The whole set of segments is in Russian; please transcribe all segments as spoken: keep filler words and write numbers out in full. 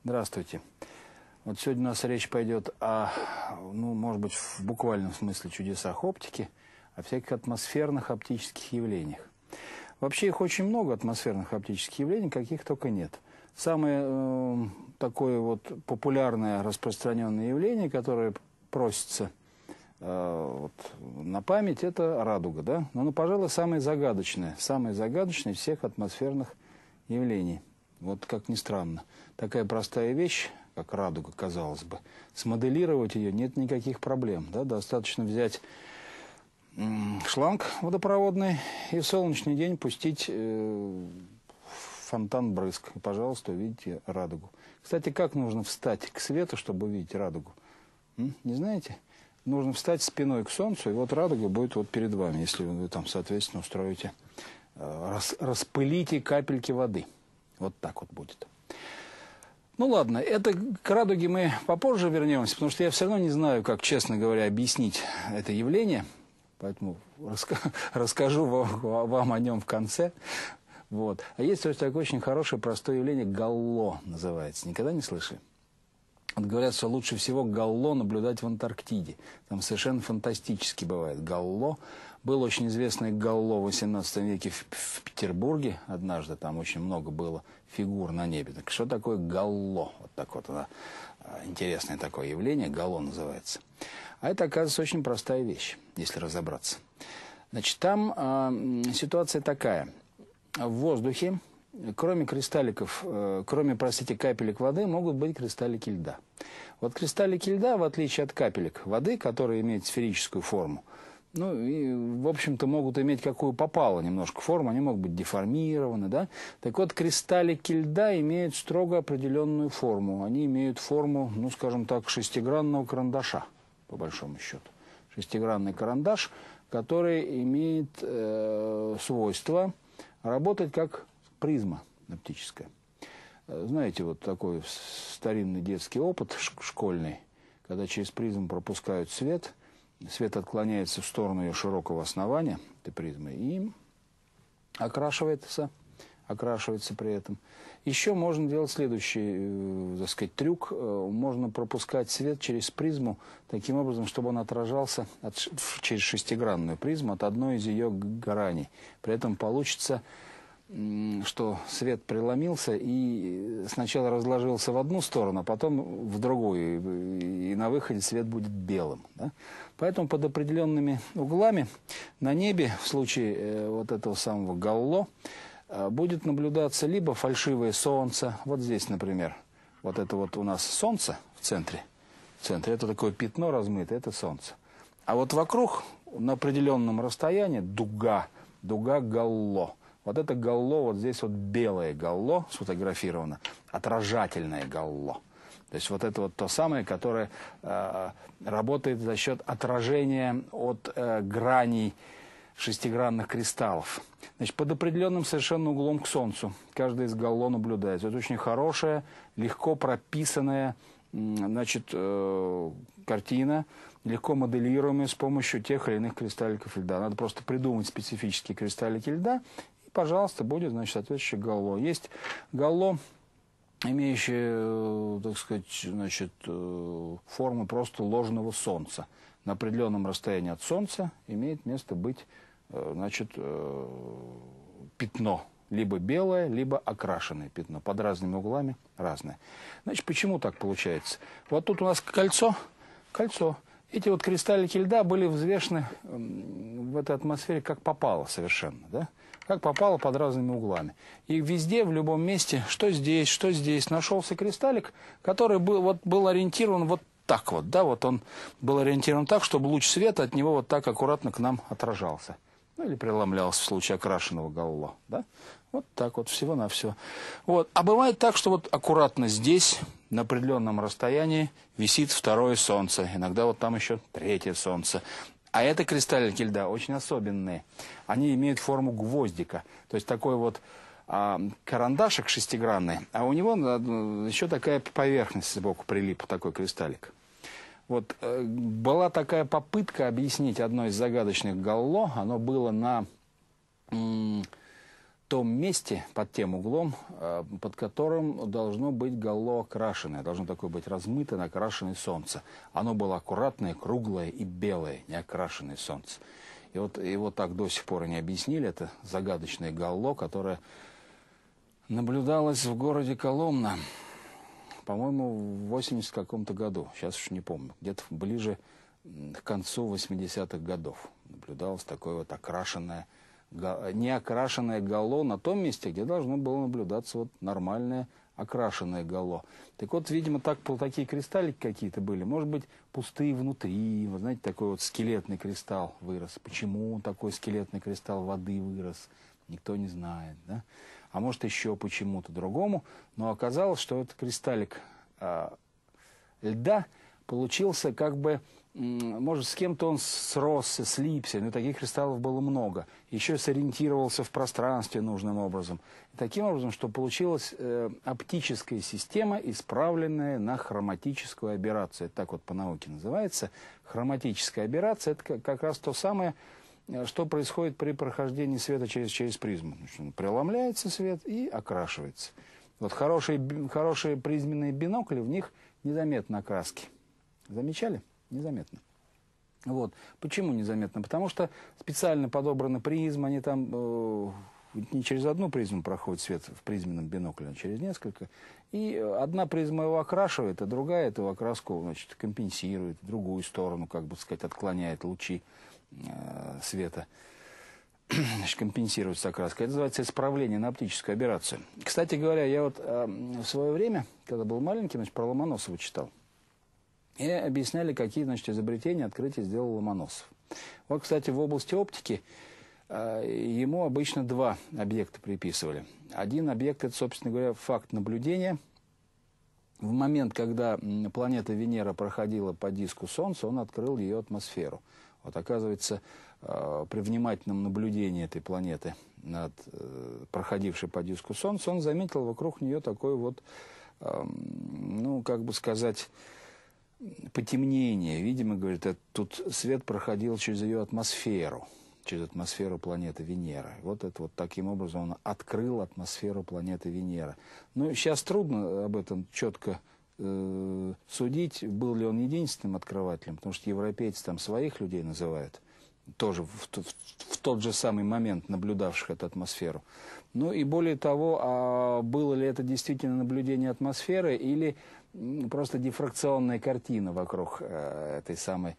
Здравствуйте. Вот сегодня у нас речь пойдет о, ну, может быть, в буквальном смысле чудесах оптики, о всяких атмосферных оптических явлениях. Вообще их очень много, атмосферных оптических явлений, каких только нет. Самое э, такое вот популярное, распространенное явление, которое просится э, вот, на память, это радуга, да? Но, ну, пожалуй, самое загадочное, самое загадочное из всех атмосферных явлений. Вот как ни странно. Такая простая вещь, как радуга, казалось бы, смоделировать ее нет никаких проблем. Да? Достаточно взять м, шланг водопроводный и в солнечный день пустить э, фонтан брызг. И, пожалуйста, увидите радугу. Кстати, как нужно встать к свету, чтобы увидеть радугу? М? Не знаете? Нужно встать спиной к солнцу, и вот радуга будет вот перед вами, если вы там, соответственно, устроите, э, рас, распылите капельки воды. Вот так вот будет. Ну ладно, это к радуге мы попозже вернемся, потому что я все равно не знаю, как, честно говоря, объяснить это явление. Поэтому раска расскажу вам, вам о нем в конце. Вот. А есть такое очень хорошее, простое явление, галло называется. Никогда не слышали? Вот говорят, что лучше всего галло наблюдать в Антарктиде. Там совершенно фантастически бывает галло. Был очень известный галло в восемнадцатом веке в, в Петербурге. Однажды там очень много было фигур на небе. Так что такое галло? Вот так вот оно, интересное такое явление, галло называется. А это, оказывается, очень простая вещь, если разобраться. Значит, там э, ситуация такая. В воздухе, кроме кристалликов, э, кроме, простите, капелек воды, могут быть кристаллики льда. Вот кристаллики льда, в отличие от капелек воды, которые имеют сферическую форму, ну, и, в общем-то, могут иметь какую попало немножко форму, они могут быть деформированы, да. Так вот, кристаллики льда имеют строго определенную форму. Они имеют форму, ну, скажем так, шестигранного карандаша, по большому счету. Шестигранный карандаш, который имеет э, свойство работать как призма оптическая. Знаете, вот такой старинный детский опыт школьный, когда через призму пропускают свет, свет отклоняется в сторону ее широкого основания, этой призмы, и окрашивается, окрашивается при этом. Еще можно делать следующий, э, так сказать, трюк. Можно пропускать свет через призму таким образом, чтобы он отражался от, через шестигранную призму от одной из ее граней. При этом получится, что свет преломился и сначала разложился в одну сторону, а потом в другую, и на выходе свет будет белым. Да? Поэтому под определенными углами на небе в случае э, вот этого самого галло э, будет наблюдаться либо фальшивое солнце, вот здесь, например, вот это вот у нас солнце в центре, в центре, это такое пятно размытое, это солнце. А вот вокруг на определенном расстоянии дуга, дуга галло. Вот это галло, вот здесь вот белое галло сфотографировано, отражательное галло. То есть вот это вот то самое, которое э, работает за счет отражения от э, граней шестигранных кристаллов. Значит, под определенным совершенно углом к Солнцу каждый из галло наблюдается. Это очень хорошая, легко прописанная, значит, э, картина, легко моделируемая с помощью тех или иных кристалликов льда. Надо просто придумать специфические кристаллики льда, пожалуйста, будет, значит, соответствующее галло. Есть галло, имеющее, так сказать, значит, форму просто ложного солнца. На определенном расстоянии от солнца имеет место быть, значит, пятно. Либо белое, либо окрашенное пятно. Под разными углами разное. Значит, почему так получается? Вот тут у нас кольцо, кольцо. Эти вот кристаллики льда были взвешены в этой атмосфере как попало совершенно, да? Как попало под разными углами. И везде, в любом месте, что здесь, что здесь, нашелся кристаллик, который был, вот, был ориентирован вот так вот, да, вот он был ориентирован так, чтобы луч света от него вот так аккуратно к нам отражался. Ну, или преломлялся в случае окрашенного галло, да. Вот так вот, всего-навсего. Вот. А бывает так, что вот аккуратно здесь, на определенном расстоянии, висит второе солнце. Иногда вот там еще третье солнце. А это кристаллики льда очень особенные. Они имеют форму гвоздика. То есть такой вот а, карандашик шестигранный, а у него а, еще такая поверхность сбоку прилип, такой кристаллик. Вот э, была такая попытка объяснить одно из загадочных галло. Оно было на... том месте, под тем углом, под которым должно быть гало окрашенное, должно такое быть размытое, окрашенное солнце. Оно было аккуратное, круглое и белое, не окрашенное солнце. И вот его так до сих пор и не объяснили. Это загадочное гало, которое наблюдалось в городе Коломна, по-моему, в восемьдесят каком-то году. Сейчас уж не помню. Где-то ближе к концу восьмидесятых годов наблюдалось такое вот окрашенное не окрашенное гало на том месте, где должно было наблюдаться вот нормальное окрашенное гало. Так вот, видимо, так, такие кристаллики какие-то были. Может быть, пустые внутри. Вы знаете, такой вот скелетный кристалл вырос. Почему такой скелетный кристалл воды вырос, никто не знает. Да? А может, еще почему-то другому. Но оказалось, что этот кристаллик э, льда получился как бы... Может, с кем-то он сросся, слипся, но таких кристаллов было много. Еще сориентировался в пространстве нужным образом. И таким образом, что получилась э, оптическая система, исправленная на хроматическую аберрацию. Это так вот по науке называется. Хроматическая аберрация – это как, как раз то самое, что происходит при прохождении света через, через призму. Преломляется свет и окрашивается. Вот хорошие, хорошие призменные бинокли, в них незаметно окраски. Замечали? Незаметно. Вот. Почему незаметно? Потому что специально подобрана призма, они там э, не через одну призму проходит свет в призменном бинокле, а через несколько. И одна призма его окрашивает, а другая эту окраску, значит, компенсирует, в другую сторону, как бы сказать, отклоняет лучи э, света. Значит, компенсируется окраска. Это называется исправление на оптическую аберрацию. Кстати говоря, я вот э, в свое время, когда был маленький, значит, про Ломоносова читал. И объясняли, какие, значит, изобретения, открытия сделал Ломоносов. Вот, кстати, в области оптики э, ему обычно два объекта приписывали. Один объект – это, собственно говоря, факт наблюдения. В момент, когда планета Венера проходила по диску Солнца, он открыл ее атмосферу. Вот, оказывается, э, при внимательном наблюдении этой планеты, над, э, проходившей по диску Солнца, он заметил вокруг нее такой вот, э, ну, как бы сказать... потемнение. Видимо, говорит, это, тут свет проходил через ее атмосферу, через атмосферу планеты Венера. Вот это вот таким образом он открыл атмосферу планеты Венера. Ну, сейчас трудно об этом четко э, судить, был ли он единственным открывателем, потому что европейцы там своих людей называют, тоже в, в, в тот же самый момент наблюдавших эту атмосферу. Ну и более того, а было ли это действительно наблюдение атмосферы или просто дифракционная картина вокруг э, этой самой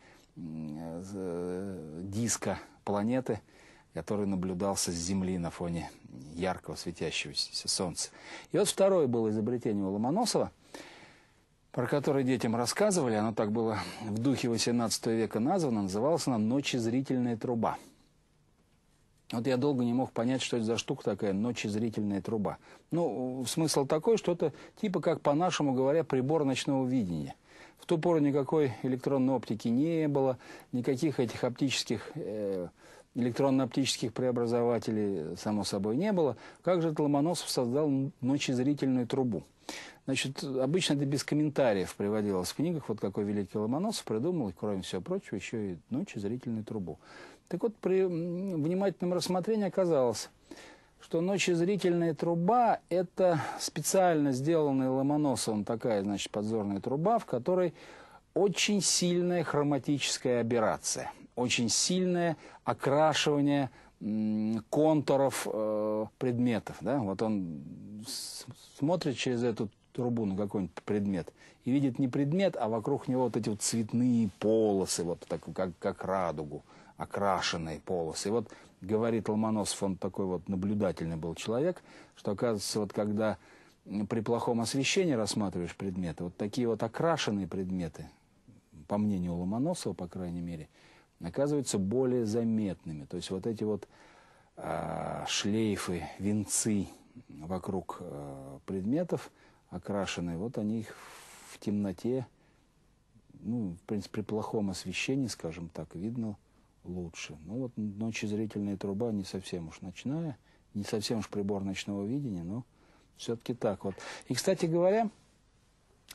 э, диска планеты, который наблюдался с Земли на фоне яркого светящегося Солнца. И вот второе было изобретение у Ломоносова, про которое детям рассказывали, оно так было в духе восемнадцатого века названо, называлось оно «Ночезрительная труба». Вот я долго не мог понять, что это за штука такая, ночезрительная труба. Ну, смысл такой, что это типа, как по-нашему говоря, прибор ночного видения. В ту пору никакой электронной оптики не было, никаких этих оптических, э, электронно-оптических преобразователей, само собой, не было. Как же это Ломоносов создал ночезрительную трубу? Значит, обычно это без комментариев приводилось в книгах, вот какой великий Ломоносов придумал, кроме всего прочего, еще и ночезрительную трубу. Так вот, при внимательном рассмотрении оказалось, что ночезрительная труба – это специально сделанная Ломоносовым такая, значит, подзорная труба, в которой очень сильная хроматическая аберрация, очень сильное окрашивание контуров э, предметов. Да? Вот он смотрит через эту трубу на какой-нибудь предмет и видит не предмет, а вокруг него вот эти вот цветные полосы, вот так, как, как радугу, окрашенные полосы. И вот говорит Ломоносов, он такой вот наблюдательный был человек, что, оказывается, вот когда при плохом освещении рассматриваешь предметы, вот такие вот окрашенные предметы, по мнению Ломоносова, по крайней мере, оказываются более заметными. То есть вот эти вот э, шлейфы, венцы вокруг э, предметов окрашенные, вот они их в темноте, ну, в принципе, при плохом освещении, скажем так, видно лучше. Ну вот ночезрительная труба не совсем уж ночная, не совсем уж прибор ночного видения, но все-таки так вот. И, кстати говоря,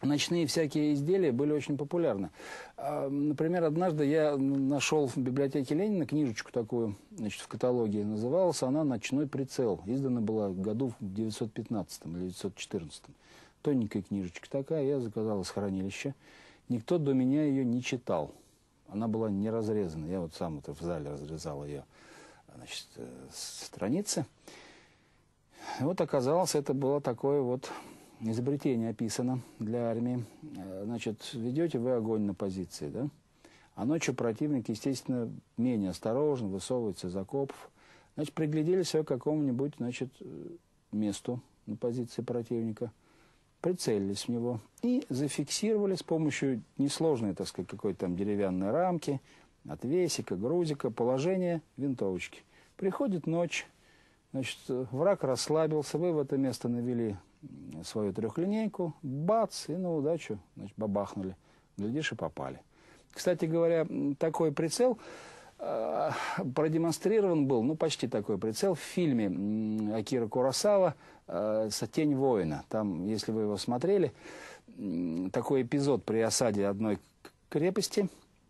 ночные всякие изделия были очень популярны. Например, однажды я нашел в библиотеке Ленина книжечку такую, значит, в каталоге. Называлась она «Ночной прицел». Издана была в году в девятьсот пятнадцатом или девятьсот четырнадцатом. Тоненькая книжечка такая, я заказал из хранилища. Никто до меня ее не читал. Она была не разрезана. Я вот сам это в зале разрезал ее, значит, страницы. И вот оказалось, это было такое вот изобретение описано для армии. Значит, ведете вы огонь на позиции, да? А ночью противник, естественно, менее осторожен, высовывается из окопов. Значит, пригляделись вы к какому-нибудь, значит, месту на позиции противника, прицелились в него и зафиксировали с помощью несложной, так сказать, какой-то там деревянной рамки, отвесика, грузика, положение винтовочки. Приходит ночь, значит, враг расслабился, вы в это место навели свою трехлинейку, бац, и на удачу, значит, бабахнули. Глядишь, и попали. Кстати говоря, такой прицел э, продемонстрирован был, ну, почти такой прицел, в фильме Акира Куросава э, «Тень воина». Там, если вы его смотрели, э, такой эпизод при осаде одной крепости.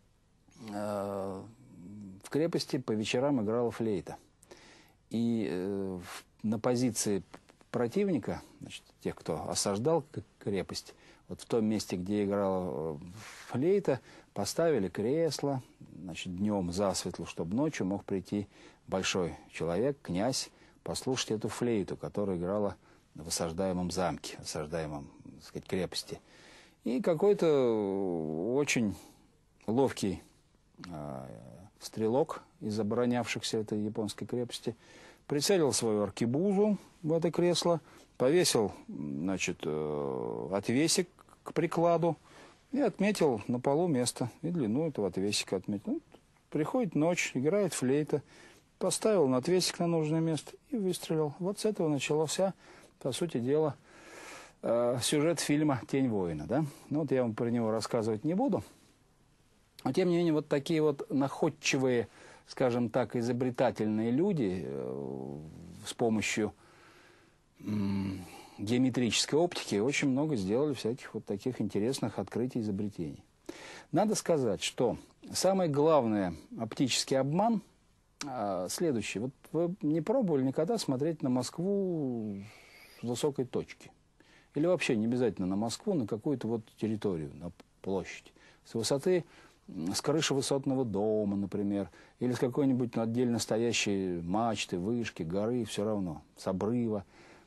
Э, в крепости по вечерам играла флейта. И э, на позиции противника, значит, тех, кто осаждал крепость, вот в том месте, где играла флейта, поставили кресло, значит, днем засветло, чтобы ночью мог прийти большой человек, князь, послушать эту флейту, которая играла в осаждаемом замке, осаждаемом, так сказать, крепости. И какой-то очень ловкий э, стрелок из оборонявшихся этой японской крепости прицелил свою аркебузу в это кресло, повесил, значит, э, отвесик к прикладу и отметил на полу место и длину этого отвесика отметил. Ну, приходит ночь, играет флейта, поставил на отвесик на нужное место и выстрелил. Вот с этого начался, по сути дела, э, сюжет фильма «Тень воина». Да? Ну, вот я вам про него рассказывать не буду. Но, тем не менее, вот такие вот находчивые, скажем так, изобретательные люди э, с помощью э, геометрической оптики очень много сделали всяких вот таких интересных открытий и изобретений. Надо сказать, что самый главный оптический обман э, следующий. Вот вы не пробовали никогда смотреть на Москву с высокой точки? Или вообще не обязательно на Москву, на какую-то вот территорию, на площадь. С высоты, с крыши высотного дома, например, или с какой-нибудь отдельно стоящей мачты, вышки, горы, все равно, с обрыва.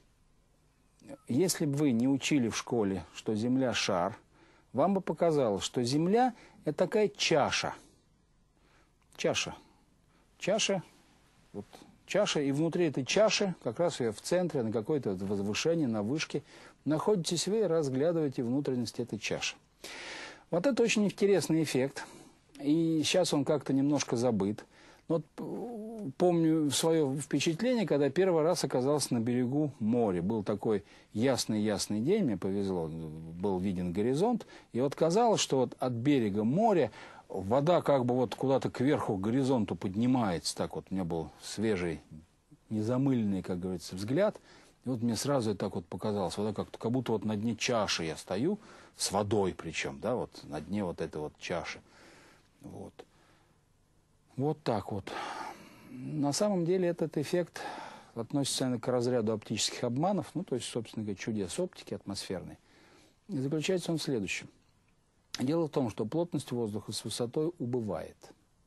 Если бы вы не учили в школе, что Земля – шар, вам бы показалось, что Земля – это такая чаша. Чаша. Чаша, вот чаша, и внутри этой чаши, как раз ее в центре, на какое-то возвышении, на вышке, находитесь вы и разглядываете внутренность этой чаши. Вот это очень интересный эффект, и сейчас он как-то немножко забыт. Но вот помню свое впечатление, когда первый раз оказался на берегу моря. Был такой ясный-ясный день, мне повезло, был виден горизонт. И вот казалось, что вот от берега моря вода как бы вот куда-то кверху к горизонту поднимается. Так вот у меня был свежий, незамыленный, как говорится, взгляд. И вот мне сразу это так вот показалось, вода как, как будто вот на дне чаши я стою, с водой причем, да, вот на дне вот этой вот чаши. Вот. Вот так вот. На самом деле этот эффект относится к разряду оптических обманов, ну, то есть, собственно говоря, чудес оптики атмосферной. И заключается он в следующем. Дело в том, что плотность воздуха с высотой убывает.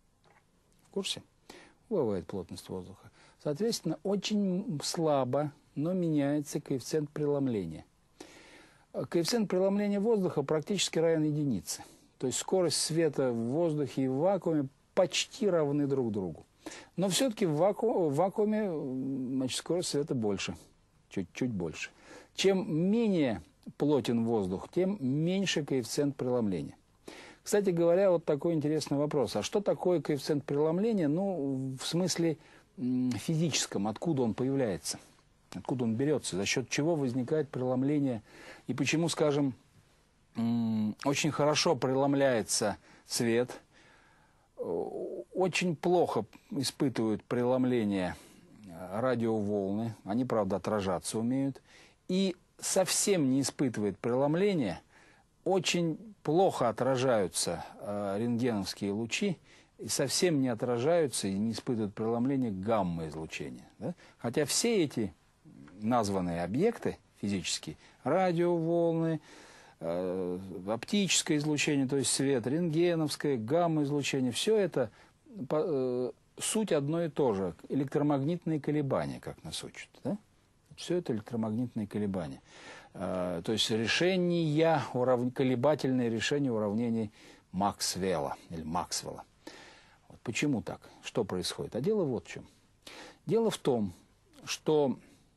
В курсе? Убывает плотность воздуха. Соответственно, очень слабо, но меняется коэффициент преломления. Коэффициент преломления воздуха практически равен единице. То есть скорость света в воздухе и в вакууме почти равны друг другу. Но все-таки в, ваку... в вакууме, значит, скорость света больше, чуть-чуть больше. Чем менее плотен воздух, тем меньше коэффициент преломления. Кстати говоря, вот такой интересный вопрос. А что такое коэффициент преломления? Ну, в смысле физическом, откуда он появляется? Откуда он берется? За счет чего возникает преломление? И почему, скажем, очень хорошо преломляется свет, очень плохо испытывают преломление радиоволны, они, правда, отражаться умеют, и совсем не испытывает преломление очень плохо отражаются э, рентгеновские лучи и совсем не отражаются и не испытывают преломления гамма-излучения. Да? Хотя все эти названные объекты физические, радиоволны, э, оптическое излучение, то есть свет, рентгеновское, гамма-излучение, все это по, э, суть одно и то же, электромагнитные колебания, как нас учат. Да? Все это электромагнитные колебания. Э, то есть решения, урав... колебательные решения уравнений Максвелла или Максвелла. Вот почему так? Что происходит? А дело вот в чем. Дело в том, что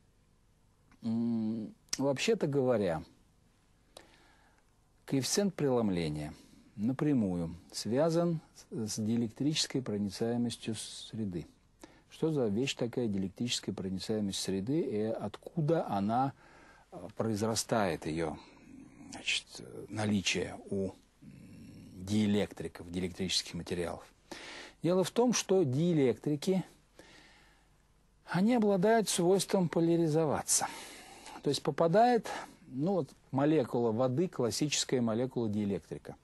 м- вообще-то говоря, коэффициент преломления напрямую связан с диэлектрической проницаемостью среды. Что за вещь такая диэлектрическая проницаемость среды и откуда она произрастает, ее, значит, наличие у диэлектриков, диэлектрических материалов? Дело в том, что диэлектрики, они обладают свойством поляризоваться. То есть попадает, ну вот, молекула воды, классическая молекула диэлектрика.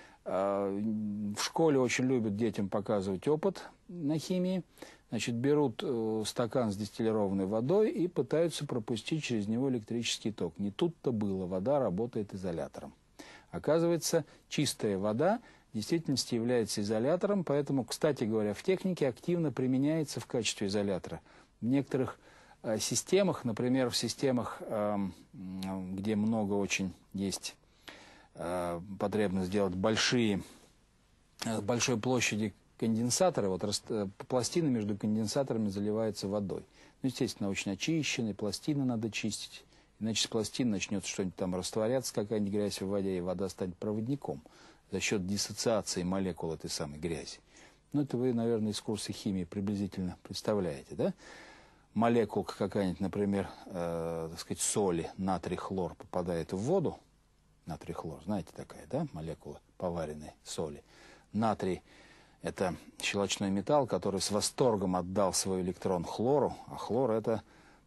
В школе очень любят детям показывать опыт на химии. Значит, берут стакан с дистиллированной водой и пытаются пропустить через него электрический ток. Не тут-то было, вода работает изолятором. Оказывается, чистая вода в действительности является изолятором, поэтому, кстати говоря, в технике активно применяется в качестве изолятора. В некоторых э, системах, например, в системах, э, где много очень есть э, потребность сделать большие, э, большой площади конденсаторы, вот э, пластины между конденсаторами заливаются водой. Ну, естественно, очень очищенные, пластины надо чистить, иначе с пластин начнет что-нибудь там растворяться, какая-нибудь грязь в воде, и вода станет проводником за счет диссоциации молекул этой самой грязи. Ну, это вы, наверное, из курса химии приблизительно представляете, да? Молекулка какая-нибудь, например, э, так сказать, соли, натрий-хлор попадает в воду. Натрий-хлор, знаете, такая, да, молекула поваренной соли. Натрий – это щелочной металл, который с восторгом отдал свой электрон хлору, а хлор – это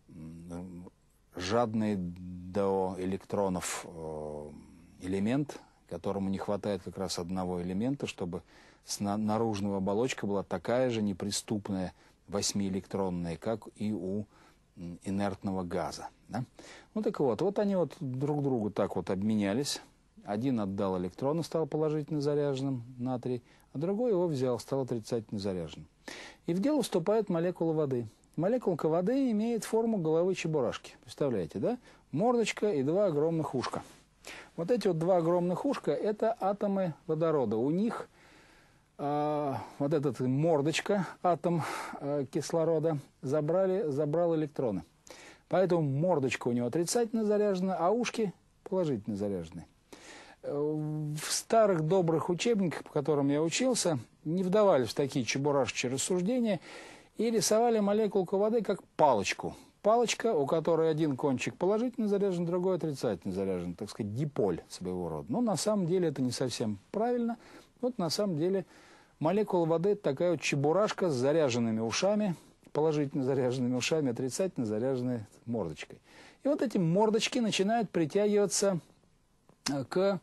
жадный до электронов э, элемент, которому не хватает как раз одного элемента, чтобы наружная оболочка была такая же неприступная, восьмиэлектронная, как и у инертного газа. Да? Ну так вот, вот они вот друг другу так вот обменялись. Один отдал электрон и стал положительно заряженным, натрий, а другой его взял, стал отрицательно заряженным. И в дело вступает молекула воды. Молекулка воды имеет форму головы чебурашки. Представляете, да? Мордочка и два огромных ушка. Вот эти вот два огромных ушка – это атомы водорода. У них э, вот эта мордочка, атом э, кислорода, забрали, забрал электроны. Поэтому мордочка у него отрицательно заряжена, а ушки положительно заряжены. В старых добрых учебниках, по которым я учился, не вдавались в такие чебурашечьи рассуждения и рисовали молекулку воды как палочку. Палочка, у которой один кончик положительно заряжен, другой отрицательно заряжен, так сказать, диполь своего рода. Но на самом деле это не совсем правильно. Вот на самом деле молекула воды – это такая вот чебурашка с заряженными ушами, положительно заряженными ушами, отрицательно заряженной мордочкой. И вот эти мордочки начинают притягиваться к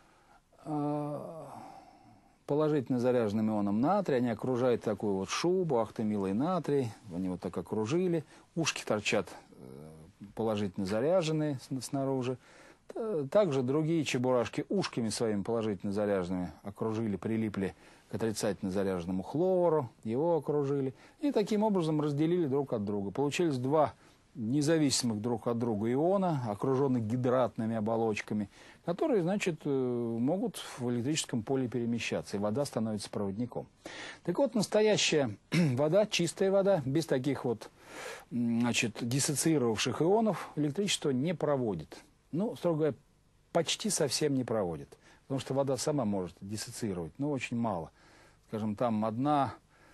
э, положительно заряженным ионам натрия. Они окружают такую вот шубу, ах ты, милый натрий. Они вот так окружили. Ушки торчат э, положительно заряженные снаружи. Также другие чебурашки ушками своими положительно заряженными окружили, прилипли к отрицательно заряженному хлору, его окружили. И таким образом разделили друг от друга. Получились два независимых друг от друга иона, окруженных гидратными оболочками, которые, значит, могут в электрическом поле перемещаться, и вода становится проводником. Так вот, настоящая вода, чистая вода, без таких вот, значит, диссоциировавших ионов, электричество не проводит. Ну, строго говоря, почти совсем не проводит. Потому что вода сама может диссоциировать, но очень мало. Скажем, там одна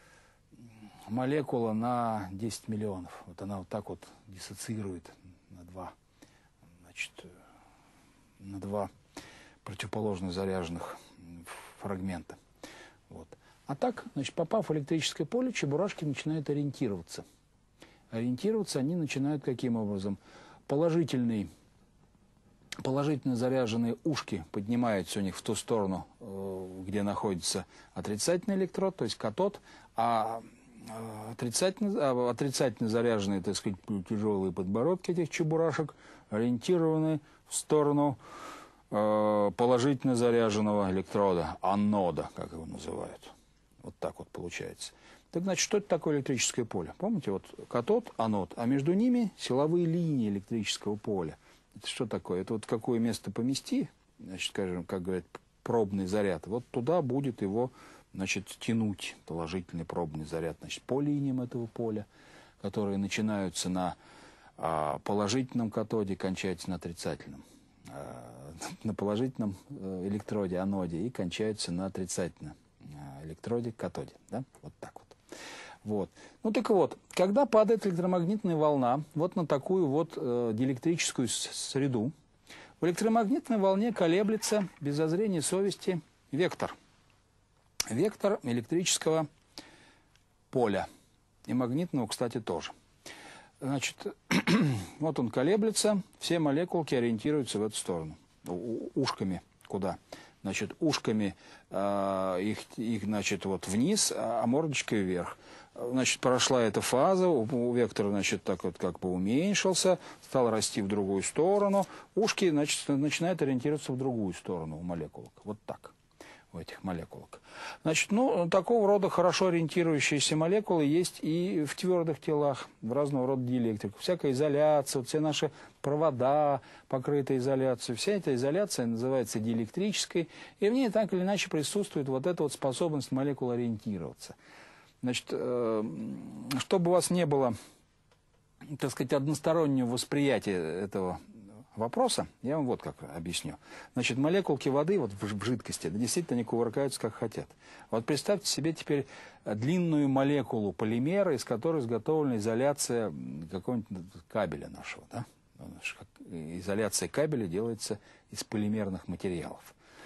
молекула на десять миллионов. Вот она вот так вот диссоциирует на два, значит, на два противоположно заряженных фрагмента. Вот. А так, значит, попав в электрическое поле, чебурашки начинают ориентироваться. Ориентироваться они начинают каким образом? Положительный положительно заряженные ушки поднимаются у них в ту сторону, где находится отрицательный электрод, то есть катод, а отрицательно, отрицательно заряженные, так сказать, тяжелые подбородки этих чебурашек ориентированы в сторону положительно заряженного электрода, анода, как его называют. Вот так вот получается. Так значит, что это такое электрическое поле? Помните, вот катод, анод, а между ними силовые линии электрического поля. Это что такое? Это вот какое место помести, значит, скажем, как говорят, пробный заряд, вот туда будет его, значит, тянуть положительный пробный заряд, значит, по линиям этого поля, которые начинаются на а, положительном катоде, кончаются на отрицательном. А, на положительном электроде, аноде, и кончаются на отрицательном электроде, катоде. Да? Вот так вот. Вот. Ну так вот, когда падает электромагнитная волна вот на такую вот э, диэлектрическую среду, в электромагнитной волне колеблется без зазрения совести вектор. Вектор электрического поля. И магнитного, кстати, тоже. Значит, вот он колеблется, все молекулки ориентируются в эту сторону. Ушками куда? Значит, ушками э, их, их, значит, вот вниз, а мордочкой вверх. Значит, прошла эта фаза, у, у вектора, значит, так вот как бы уменьшился, стал расти в другую сторону. Ушки, значит, начинают ориентироваться в другую сторону у молекулок. Вот так, у этих молекулок. Значит, ну, такого рода хорошо ориентирующиеся молекулы есть и в твердых телах, в разного рода диэлектриках. Всякая изоляция, вот все наши провода, покрытые изоляцией, вся эта изоляция называется диэлектрической, и в ней так или иначе присутствует вот эта вот способность молекул ориентироваться. Значит, чтобы у вас не было, так сказать, одностороннего восприятия этого вопроса, я вам вот как объясню. Значит, молекулки воды вот в жидкости, да, действительно они кувыркаются как хотят. Вот представьте себе теперь длинную молекулу полимера, из которой изготовлена изоляция какого-нибудь кабеля нашего. Да? Изоляция кабеля делается из полимерных материалов.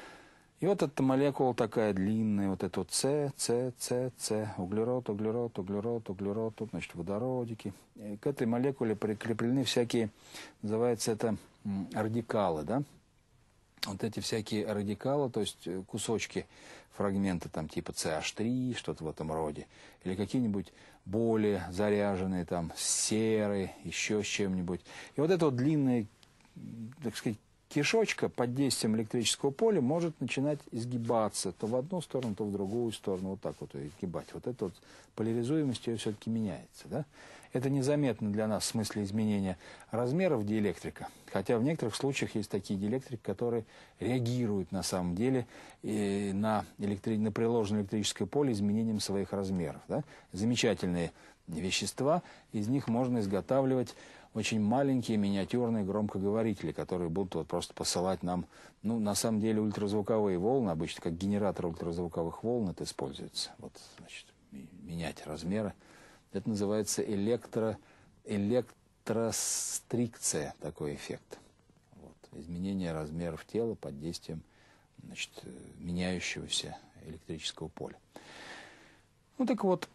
И вот эта молекула такая длинная, вот это вот С, С, С, С, углерод, углерод, углерод, углерод, тут, значит, водородики. И к этой молекуле прикреплены всякие, называется это радикалы, да? Вот эти всякие радикалы, то есть кусочки, фрагменты там типа Си Эйч три, что-то в этом роде, или какие-нибудь более заряженные там с серой, еще с чем-нибудь. И вот эта вот длинная, так сказать, кишочка под действием электрического поля может начинать изгибаться то в одну сторону, то в другую сторону, вот так вот ее изгибать. Вот эта вот поляризуемость ее все-таки меняется. Да? Это незаметно для нас в смысле изменения размеров диэлектрика, хотя в некоторых случаях есть такие диэлектрики, которые реагируют на самом деле и на, электри... на приложенное электрическое поле изменением своих размеров. Да? Замечательные вещества, из них можно изготавливать очень маленькие миниатюрные громкоговорители, которые будут вот просто посылать нам, ну, на самом деле, ультразвуковые волны, обычно как генератор ультразвуковых волн это используется. Вот, значит, менять размеры. Это называется электро, электрострикция, такой эффект. Вот, изменение размеров тела под действием, значит, меняющегося электрического поля. Ну, так вот,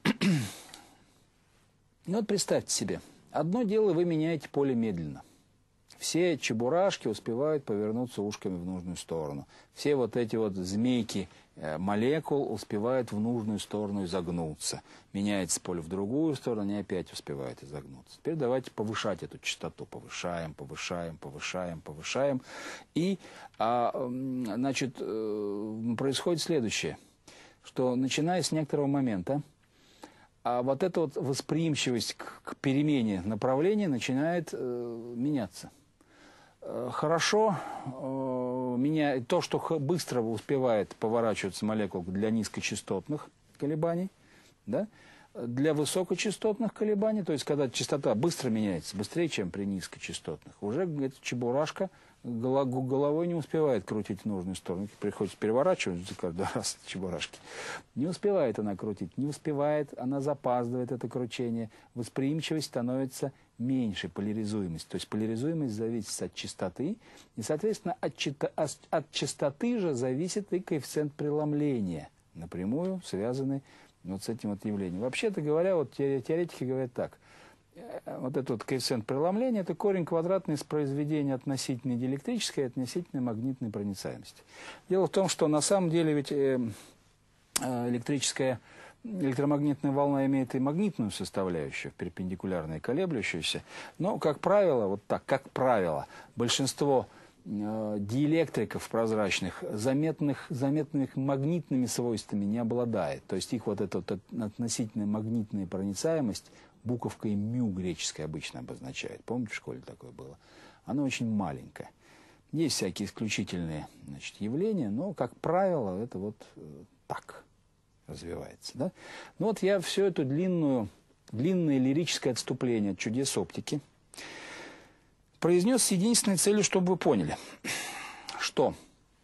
ну, вот представьте себе. Одно дело, вы меняете поле медленно. Все чебурашки успевают повернуться ушками в нужную сторону. Все вот эти вот змейки э, молекул успевают в нужную сторону изогнуться. Меняется поле в другую сторону, они опять успевают изогнуться. Теперь давайте повышать эту частоту. Повышаем, повышаем, повышаем, повышаем. И, а, значит, э, происходит следующее, что начиная с некоторого момента, а вот эта вот восприимчивость к, к перемене направления начинает э, меняться. Э, хорошо, э, меня, то, что быстро успевает поворачиваться молекула для низкочастотных колебаний, да, для высокочастотных колебаний, то есть когда частота быстро меняется, быстрее, чем при низкочастотных, уже эта чебурашка головой не успевает крутить в нужную сторону. Приходится переворачивать каждый раз чебурашки. Не успевает она крутить, не успевает, она запаздывает это кручение. Восприимчивость становится меньше, поляризуемость. То есть поляризуемость зависит от частоты, и, соответственно, от, от частоты же зависит и коэффициент преломления, напрямую связанный вот с этим вот явлением. Вообще-то говоря, вот теоретики говорят так. вот этот вот коэффициент преломления, это корень квадратный из произведения относительной диэлектрической и относительной магнитной проницаемости. Дело в том, что на самом деле ведь электрическая, электромагнитная волна имеет и магнитную составляющую, перпендикулярную и колеблющуюся, но, как правило, вот так, как правило, большинство диэлектриков прозрачных заметных, заметными магнитными свойствами не обладает. То есть их вот эта вот относительная магнитная проницаемость буковкой мю греческой обычно обозначает. Помните, в школе такое было? Она очень маленькая. Есть всякие исключительные, значит, явления, но, как правило, это вот так развивается. Да? Ну вот я все это длинную, длинное лирическое отступление от чудес оптики произнес с единственной целью, чтобы вы поняли, что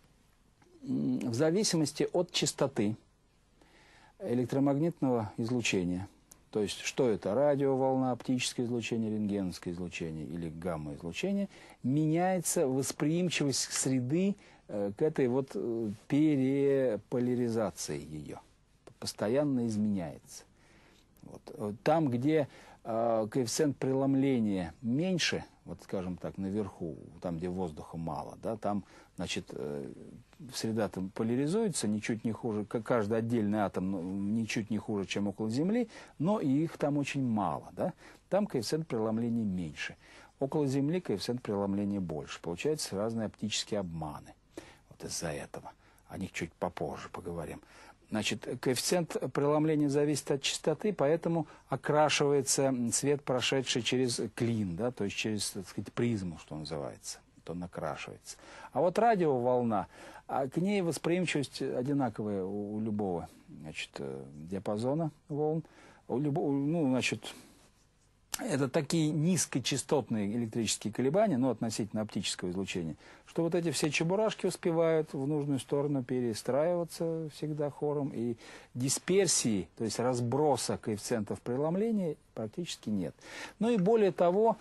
в зависимости от частоты электромагнитного излучения, то есть что это, радиоволна, оптическое излучение, рентгеновское излучение или гамма-излучение, меняется восприимчивость среды к этой вот переполяризации ее, постоянно изменяется. Вот. Там, где э, коэффициент преломления меньше, вот скажем так, наверху, там, где воздуха мало, да, там, значит, э, среда там поляризуется, ничуть не хуже, как каждый отдельный атом, ну, ничуть не хуже, чем около Земли, но и их там очень мало, да, там коэффициент преломления меньше. Около Земли коэффициент преломления больше. Получаются разные оптические обманы. Вот из-за этого. О них чуть попозже поговорим. Значит, коэффициент преломления зависит от частоты, поэтому окрашивается свет, прошедший через клин, да, то есть через, так сказать, призму, что называется. То он окрашивается. А вот радиоволна, к ней восприимчивость одинаковая у, у любого, значит, диапазона волн. У любого, ну, значит, это такие низкочастотные электрические колебания, ну, относительно оптического излучения, что вот эти все чебурашки успевают в нужную сторону перестраиваться всегда хором, и дисперсии, то есть разброса коэффициентов преломления практически нет. Ну и более того,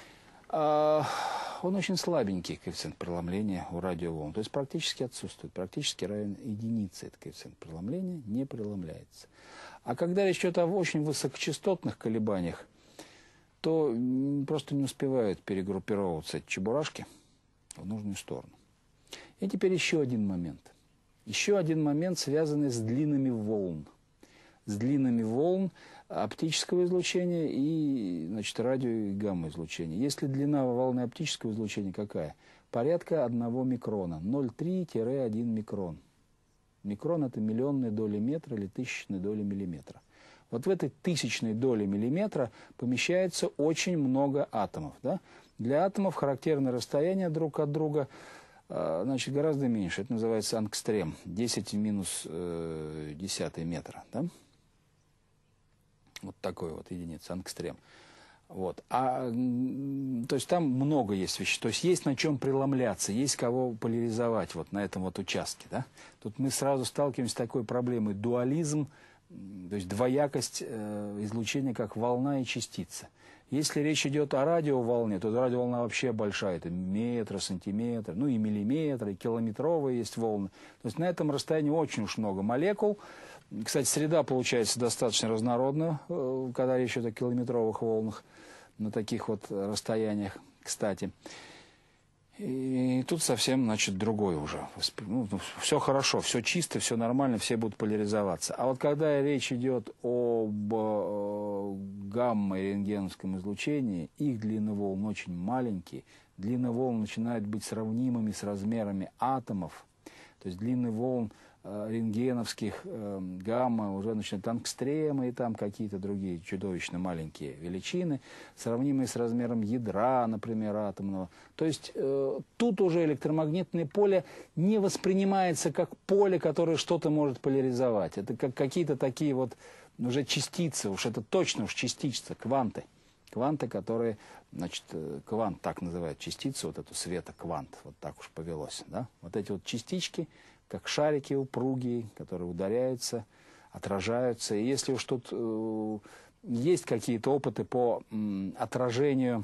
он очень слабенький, коэффициент преломления у радиоволн, то есть практически отсутствует, практически равен единице этот коэффициент преломления, не преломляется. А когда речь идет о очень высокочастотных колебаниях, то просто не успевают перегруппировываться эти чебурашки в нужную сторону. И теперь еще один момент. Еще один момент, связанный с длинами волн. С длинами волн оптического излучения и, значит, радио и гамма-излучения. Если длина волны оптического излучения какая? Порядка одного микрона. ноль целых три - один микрон. Микрон – это миллионная доля метра или тысячная доля миллиметра. Вот в этой тысячной доле миллиметра помещается очень много атомов. Да? Для атомов характерное расстояние друг от друга, значит, гораздо меньше. Это называется ангстрем, десять в минус десятый метра. Да? Вот такой вот единица, ангстрем. Вот. А, то есть там много есть вещей. То есть есть на чем преломляться, есть кого поляризовать вот на этом вот участке. Да? Тут мы сразу сталкиваемся с такой проблемой дуализм, то есть двоякость э, излучения как волна и частица. Если речь идет о радиоволне, то радиоволна вообще большая, это метр, сантиметр, ну и миллиметры, и километровые есть волны. То есть на этом расстоянии очень уж много молекул. Кстати, среда получается достаточно разнородная, э, когда речь идет о километровых волнах на таких вот расстояниях, кстати. И тут совсем, значит, другой уже. Ну, все хорошо, все чисто, все нормально, все будут поляризоваться. А вот когда речь идет об э, гамма- и рентгеновском излучении, их длины волн очень маленькие. Длины волн начинают быть сравнимыми с размерами атомов. То есть длины волн э, рентгеновских, э, гамма, уже начинают ангстремы и там какие-то другие чудовищно маленькие величины, сравнимые с размером ядра, например, атомного. То есть э, тут уже электромагнитное поле не воспринимается как поле, которое что-то может поляризовать. Это как какие-то такие вот уже частицы, уж это точно уж частицы, кванты. Кванты, которые, значит, квант так называют частицу, вот эту света квант, вот так уж повелось, да? Вот эти вот частички, как шарики упругие, которые ударяются, отражаются. И если уж тут э, есть какие-то опыты по э, отражению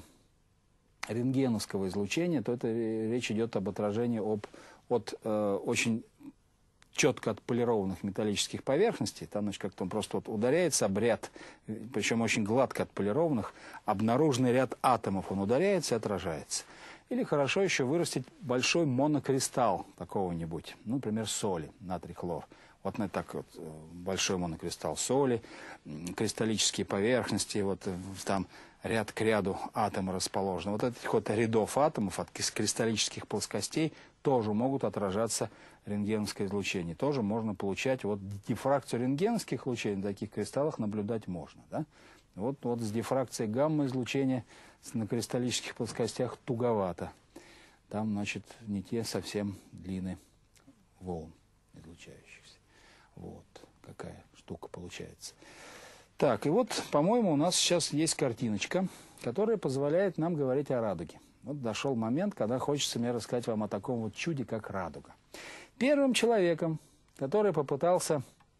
рентгеновского излучения, то это речь идет об отражении об, от э, очень четко отполированных металлических поверхностей, там, значит, как-то он просто вот ударяется об ряд, причем очень гладко отполированных, обнаруженный ряд атомов, он ударяется и отражается. Или хорошо еще вырастить большой монокристалл такого-нибудь, ну, например, соли, натрий-хлор. Вот на так вот большой монокристалл соли, кристаллические поверхности, вот там ряд к ряду атомы расположены. Вот этих вот рядов атомов от кристаллических плоскостей тоже могут отражаться рентгеновское излучение. Тоже можно получать, вот дифракцию рентгеновских излучений на таких кристаллах наблюдать можно. Да? Вот, вот с дифракцией гамма-излучения на кристаллических плоскостях туговато. Там, значит, не те совсем длины волн излучающихся. Вот какая штука получается. Так, и вот, по-моему, у нас сейчас есть картиночка, которая позволяет нам говорить о радуге. Вот дошел момент, когда хочется мне рассказать вам о таком вот чуде, как радуга. Первым человеком, который попытался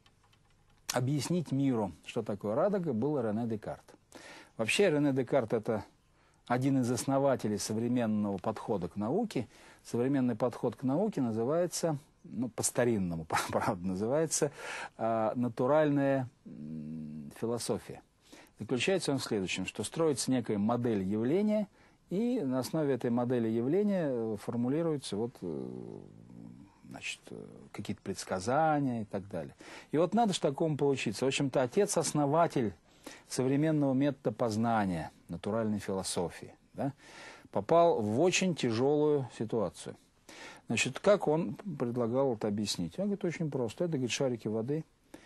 объяснить миру, что такое радуга, был Рене Декарт. Вообще Рене Декарт – это один из основателей современного подхода к науке. Современный подход к науке называется, ну, по-старинному, правда, называется э, натуральная э, философия. Заключается он в следующем, что строится некая модель явления, и на основе этой модели явления формулируются вот, э, значит, какие-то предсказания и так далее. И вот надо же такому поучиться. В общем-то, отец-основатель современного метода познания, натуральной философии, да, попал в очень тяжелую ситуацию. Значит, как он предлагал это объяснить? Он говорит, очень просто. Это, говорит, шарики воды.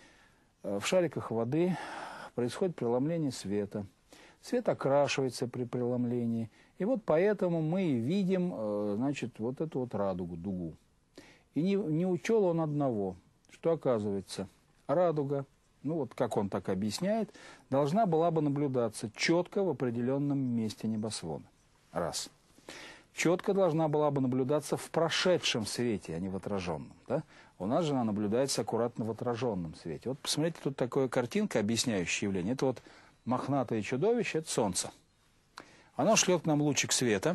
В шариках воды происходит преломление света. Свет окрашивается при преломлении. И вот поэтому мы видим, значит, вот эту вот радугу, дугу. И не, не учел он одного, что, оказывается, радуга, ну вот как он так объясняет, должна была бы наблюдаться четко в определенном месте небосвода. Раз. Четко должна была бы наблюдаться в прошедшем свете, а не в отраженном. Да? У нас же она наблюдается аккуратно в отраженном свете. Вот посмотрите, тут такая картинка, объясняющая явление. Это вот мохнатое чудовище, это солнце. Оно шлет к нам лучик света.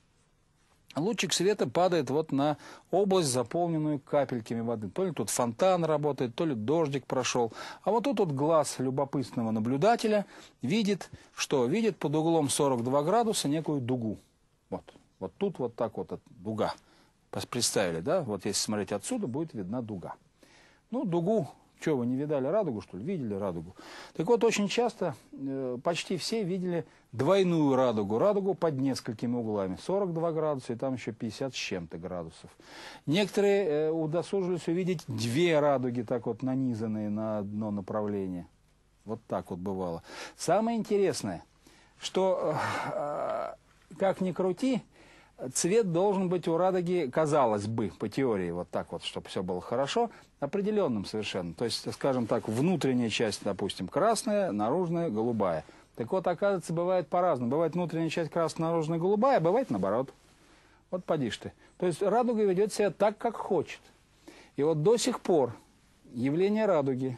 Лучик света падает вот на область, заполненную капельками воды. То ли тут фонтан работает, то ли дождик прошел. А вот тут вот глаз любопытного наблюдателя видит, что? Видит под углом сорок два градуса некую дугу. Вот, вот тут вот так вот дуга. Представили, да? Вот если смотреть отсюда, будет видна дуга. Ну, дугу, что, вы не видали радугу, что ли? Видели радугу? Так вот, очень часто, э, почти все видели двойную радугу. Радугу под несколькими углами. сорок два градуса и там еще пятьдесят с чем-то градусов. Некоторые э, удосужились увидеть две радуги, так вот нанизанные на одно направление. Вот так вот бывало. Самое интересное, что, э, как ни крути, цвет должен быть у радуги, казалось бы, по теории, вот так вот, чтобы все было хорошо, определенным совершенно. То есть, скажем так, внутренняя часть, допустим, красная, наружная, голубая. Так вот, оказывается, бывает по-разному. Бывает внутренняя часть красная, наружная, голубая, а бывает наоборот. Вот поди ж ты. То есть, радуга ведет себя так, как хочет. И вот до сих пор явление радуги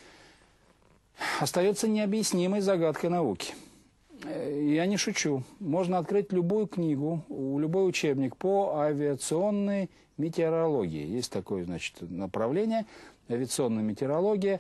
остается необъяснимой загадкой науки. Я не шучу. Можно открыть любую книгу, любой учебник по авиационной метеорологии. Есть такое, значит, направление, авиационная метеорология.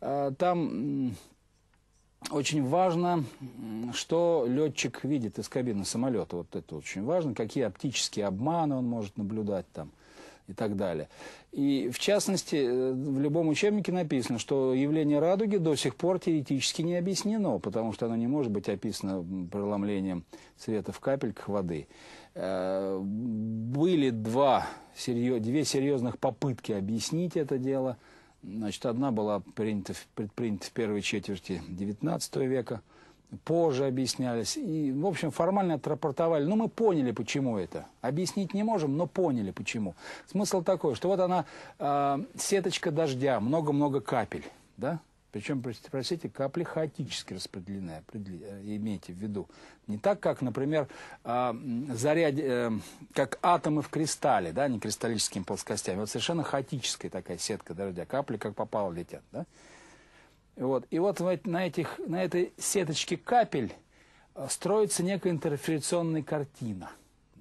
Там очень важно, что летчик видит из кабины самолета. Вот это очень важно. Какие оптические обманы он может наблюдать там и так далее. И, в частности, в любом учебнике написано, что явление радуги до сих пор теоретически не объяснено, потому что оно не может быть описано преломлением света в капельках воды. Были два, две серьезных попытки объяснить это дело. Значит, одна была принята, предпринята в первой четверти девятнадцатого века, позже объяснялись. И, в общем, формально отрапортовали. Ну, мы поняли, почему это. Объяснить не можем, но поняли, почему. Смысл такой, что вот она, э, сеточка дождя, много-много капель, да? Причем, простите, капли хаотически распределены, имейте в виду. Не так, как, например, э, заряд, э, как атомы в кристалле, да, не кристаллическими плоскостями. Вот совершенно хаотическая такая сетка дождя. Капли как попало летят, да? Вот. И вот на, этих, на этой сеточке капель строится некая интерференционная картина.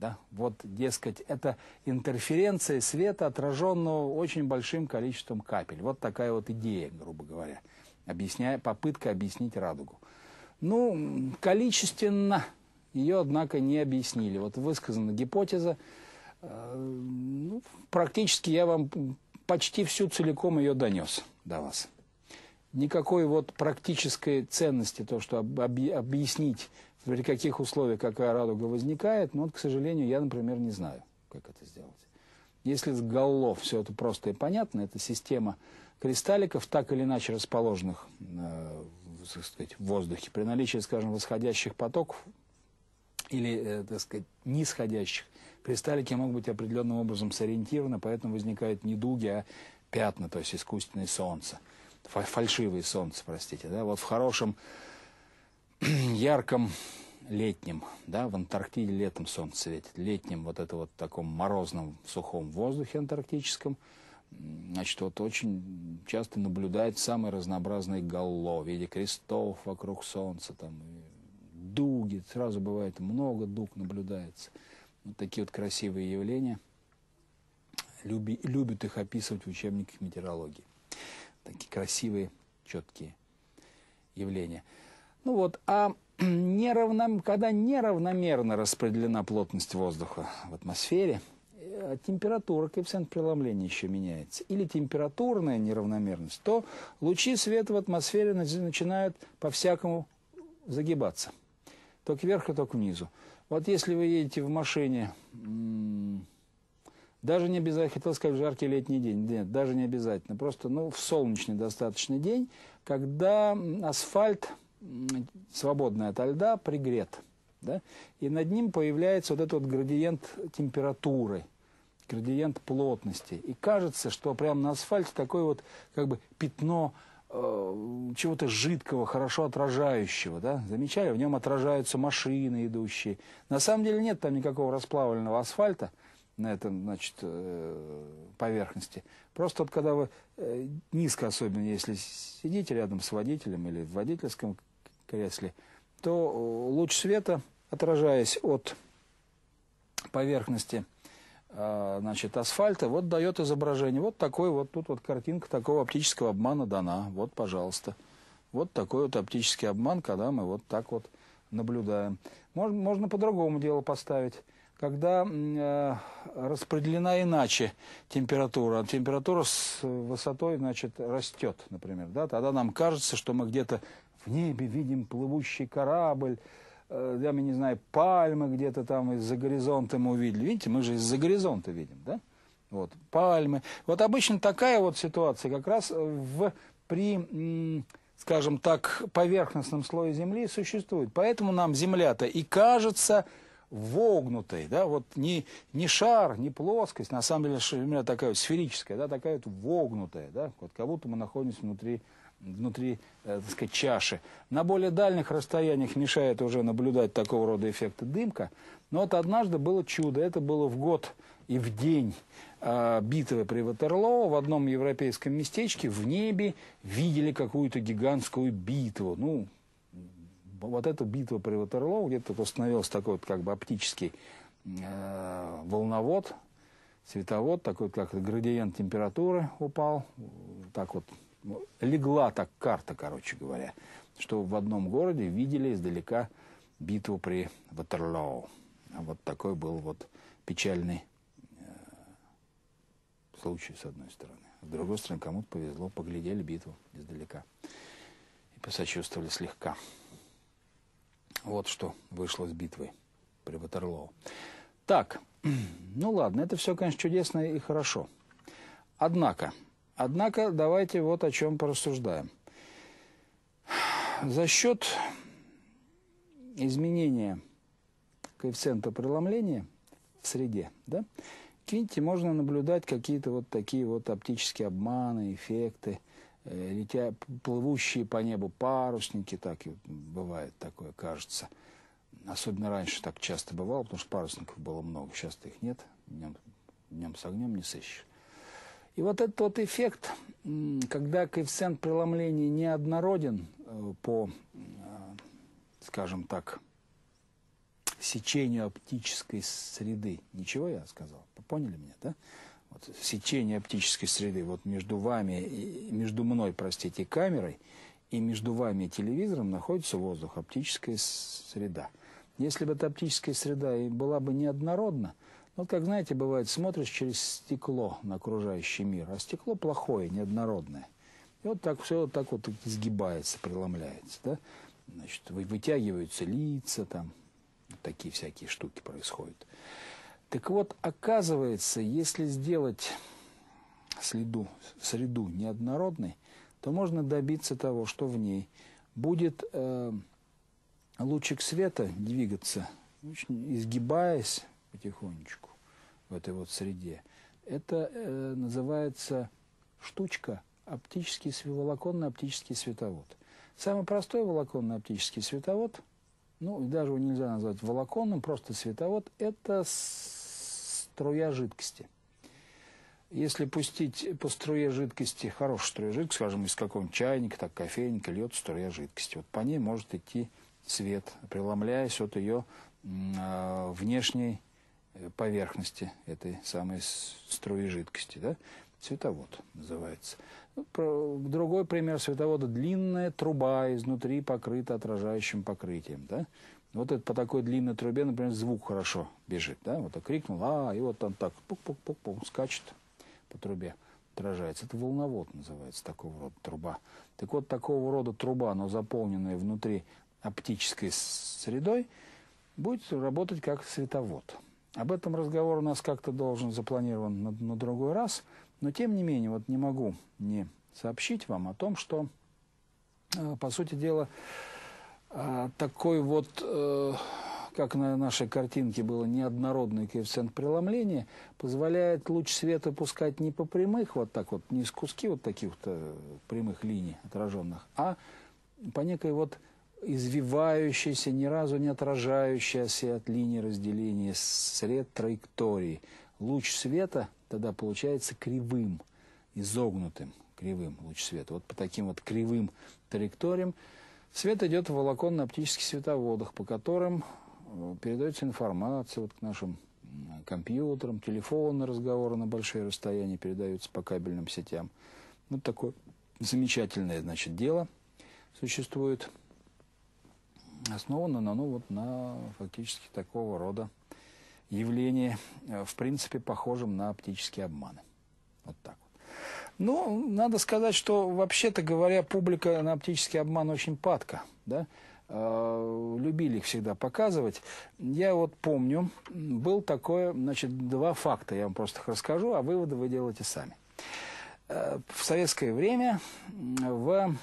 Да? Вот, дескать, это интерференция света, отраженного очень большим количеством капель. Вот такая вот идея, грубо говоря, объясняя, попытка объяснить радугу. Ну, количественно ее, однако, не объяснили. Вот высказана гипотеза, э, ну, практически я вам почти всю целиком ее донес до вас. Никакой вот практической ценности, то, что об, об, объяснить, при каких условиях какая радуга возникает, но, вот, к сожалению, я, например, не знаю, как это сделать. Если с голов все это просто и понятно, это система кристалликов, так или иначе расположенных э, так сказать, в воздухе, при наличии, скажем, восходящих потоков или, э, так сказать, нисходящих, кристаллики могут быть определенным образом сориентированы, поэтому возникают не дуги, а пятна, то есть искусственное солнце, фальшивое солнце, простите. Да? Вот в хорошем ярком летнем, да, в Антарктиде летом солнце светит, летнем вот это вот таком морозном сухом воздухе антарктическом, значит, вот очень часто наблюдают самые разнообразные галло в виде крестов вокруг солнца, там, дуги, сразу бывает много дуг наблюдается. Вот такие вот красивые явления. Люби, любят их описывать в учебниках метеорологии. Такие красивые, четкие явления. Ну вот, а неравном, когда неравномерно распределена плотность воздуха в атмосфере, температура, коэффициент преломления еще меняется, или температурная неравномерность, то лучи света в атмосфере начинают по-всякому загибаться. То кверху, то к низу. Вот если вы едете в машине, даже не обязательно, хотел сказать, в жаркий летний день, нет, даже не обязательно, просто ну, в солнечный достаточный день, когда асфальт, свободный ото льда, пригрет, да, и над ним появляется вот этот вот градиент температуры, градиент плотности. И кажется, что прямо на асфальте такое вот как бы пятно э, чего-то жидкого, хорошо отражающего. Да? Замечали? В нем отражаются машины идущие. На самом деле нет там никакого расплавленного асфальта на этом, значит, э, поверхности. Просто вот когда вы э, низко, особенно если сидите рядом с водителем или в водительском кресле, то луч света, отражаясь от поверхности, значит, асфальта, вот дает изображение. Вот такой вот, тут вот картинка такого оптического обмана дана. Вот, пожалуйста. Вот такой вот оптический обман, когда мы вот так вот наблюдаем. Можно, можно по-другому дело поставить. Когда э, распределена иначе температура, температура с высотой, значит, растет, например, да, тогда нам кажется, что мы где-то в небе видим плывущий корабль, я не знаю, пальмы где-то там из-за горизонта мы увидели. Видите, мы же из-за горизонта видим, да? Вот, пальмы. Вот обычно такая вот ситуация как раз в, при, скажем так, поверхностном слое Земли существует. Поэтому нам Земля-то и кажется вогнутой, да? Вот не, не шар, не плоскость, на самом деле Земля такая вот сферическая, да? Такая вот вогнутая, да? Вот как будто мы находимся внутри внутри, э, так сказать, чаши. На более дальних расстояниях мешает уже наблюдать такого рода эффекты дымка. Но вот однажды было чудо. Это было в год и в день э, битвы при Ватерлоо. В одном европейском местечке в небе видели какую-то гигантскую битву. Ну, вот эта битва при Ватерлоо, где-то установился такой вот как бы оптический э, волновод, световод, такой вот как градиент температуры упал. Так вот легла так карта, короче говоря, что в одном городе видели издалека битву при Ватерлоо. А вот такой был вот печальный э, случай, с одной стороны. С другой стороны, кому-то повезло, поглядели битву издалека и посочувствовали слегка. Вот что вышло с битвой при Ватерлоо. Так, ну ладно, это все, конечно, чудесно и хорошо. Однако... Однако давайте вот о чем порассуждаем. За счет изменения коэффициента преломления в среде, да, видите, можно наблюдать какие-то вот такие вот оптические обманы, эффекты, э, летя, плывущие по небу парусники, так и бывает такое, кажется. Особенно раньше так часто бывало, потому что парусников было много, сейчас-то их нет, днем, днем с огнем не сыщешь. И вот этот вот эффект, когда коэффициент преломления неоднороден по, скажем так, сечению оптической среды. Ничего я сказал? Поняли меня, да? Вот, сечение оптической среды. Вот между вами, и, между мной, простите, камерой, и между вами и телевизором находится воздух, оптическая среда. Если бы эта оптическая среда и была бы неоднородна, ну, как знаете, бывает, смотришь через стекло на окружающий мир, а стекло плохое, неоднородное. И вот так все вот так вот изгибается, преломляется, да? Значит, вытягиваются лица, там, вот такие всякие штуки происходят. Так вот, оказывается, если сделать среду, среду неоднородной, то можно добиться того, что в ней будет э, лучик света двигаться, изгибаясь потихонечку в этой вот среде. Это э, называется штучка оптический, волоконно-оптический световод. Самый простой волоконно-оптический световод, ну, даже его нельзя назвать волоконным, просто световод, это струя жидкости. Если пустить по струе жидкости, хорошей струе жидкости, скажем, из какого-нибудь чайника, так, кофейника, льет струя жидкости. Вот по ней может идти свет, преломляясь от ее э, внешней поверхности этой самой струи жидкости, да? Световод называется. Другой пример световода: длинная труба, изнутри покрыта отражающим покрытием, да? Вот это по такой длинной трубе, например, звук хорошо бежит, да? Вот так крикнул, а, и вот он так пук-пук-пук-пук скачет по трубе, отражается. Это волновод называется, такого рода труба. Так вот, такого рода труба, но заполненная внутри оптической средой, будет работать как световод. Об этом разговор у нас как-то должен запланирован на, на другой раз, но тем не менее, вот не могу не сообщить вам о том, что, э, по сути дела, э, такой вот, э, как на нашей картинке было, неоднородный коэффициент преломления, позволяет луч света пускать не по прямых, вот так вот, не из куски вот таких вот прямых линий отраженных, а по некой вот извивающейся, ни разу не отражающейся от линии разделения сред траектории. Луч света тогда получается кривым, изогнутым, кривым луч света. Вот по таким вот кривым траекториям свет идет в волоконно-оптических световодах, по которым передается информация вот к нашим компьютерам, телефонные разговоры на большие расстояния передаются по кабельным сетям. Вот такое замечательное, значит, дело существует. Основано на, ну, вот, на фактически такого рода явлении, в принципе, похожем на оптические обманы. Вот так вот. Ну, надо сказать, что, вообще-то говоря, публика на оптический обман очень падка, да? Э, любили их всегда показывать. Я вот помню, был такое, значит, два факта, я вам просто их расскажу, а выводы вы делаете сами. Э, в советское время в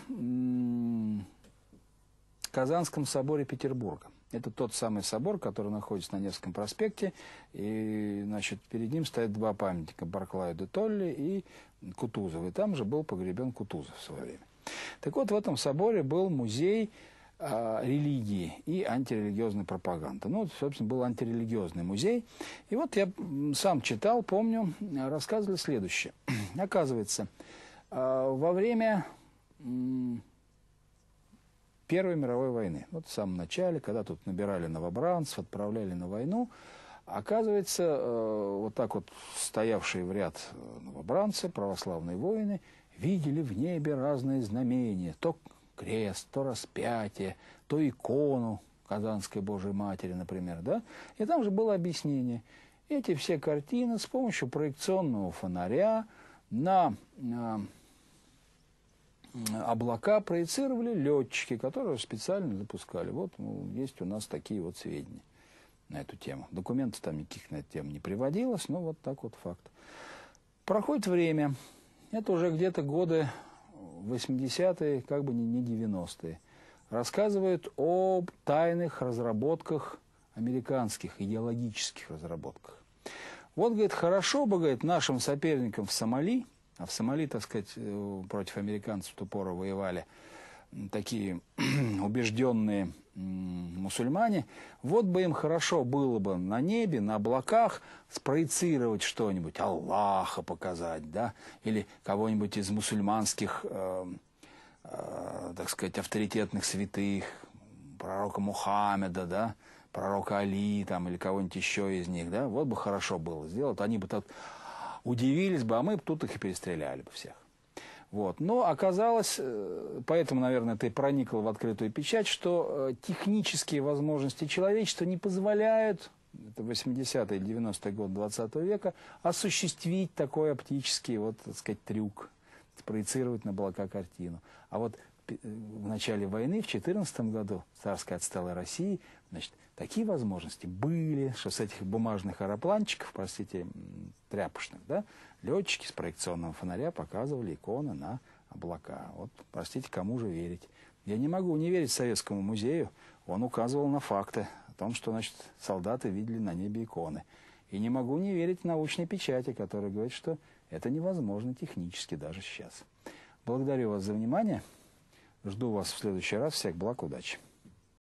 Казанском соборе Петербурга. Это тот самый собор, который находится на Невском проспекте. И, значит, перед ним стоят два памятника: Барклаю де Толли и Кутузову. И там же был погребен Кутузов в свое время. Так вот, в этом соборе был музей э, религии и антирелигиозной пропаганды. Ну, собственно, был антирелигиозный музей. И вот я сам читал, помню, рассказывали следующее. Оказывается, э, во время Первой мировой войны, вот в самом начале, когда тут набирали новобранцев, отправляли на войну, оказывается, э, вот так вот стоявшие в ряд новобранцы, православные воины, видели в небе разные знамения: то крест, то распятие, то икону Казанской Божией Матери, например, да? И там же было объяснение. Эти все картины с помощью проекционного фонаря на... на облака проецировали летчики, которые специально запускали. Вот, ну, есть у нас такие вот сведения на эту тему. Документов там никаких на эту тему не приводилось, но вот так вот факт. Проходит время, это уже где-то годы восьмидесятые, как бы не девяностые. Рассказывают об тайных разработках, американских идеологических разработках. Вот, говорит, хорошо бы, говорит, нашим соперникам в Сомали, а в Сомали, так сказать, против американцев в ту пору воевали такие убежденные мусульмане, вот бы им хорошо было бы на небе, на облаках спроецировать что-нибудь, Аллаха показать, да, или кого-нибудь из мусульманских, э, э, так сказать, авторитетных святых, пророка Мухаммеда, да, пророка Али там, или кого-нибудь еще из них, да, вот бы хорошо было сделать, они бы так удивились бы, а мы бы тут их и перестреляли бы всех. Вот. Но оказалось, поэтому, наверное, ты проникла в открытую печать, что технические возможности человечества не позволяют, это восьмидесятые девяностые годы двадцатого века, осуществить такой оптический, вот, так сказать, трюк, спроецировать на облака картину. А вот в начале войны, в четырнадцатом году, царской отсталой России, значит, такие возможности были, что с этих бумажных аэропланчиков, простите, тряпочных, да, летчики с проекционного фонаря показывали иконы на облака. Вот, простите, кому же верить? Я не могу не верить Советскому музею. Он указывал на факты о том, что, значит, солдаты видели на небе иконы. И не могу не верить научной печати, которая говорит, что это невозможно технически даже сейчас. Благодарю вас за внимание. Жду вас в следующий раз. Всех благ, удачи.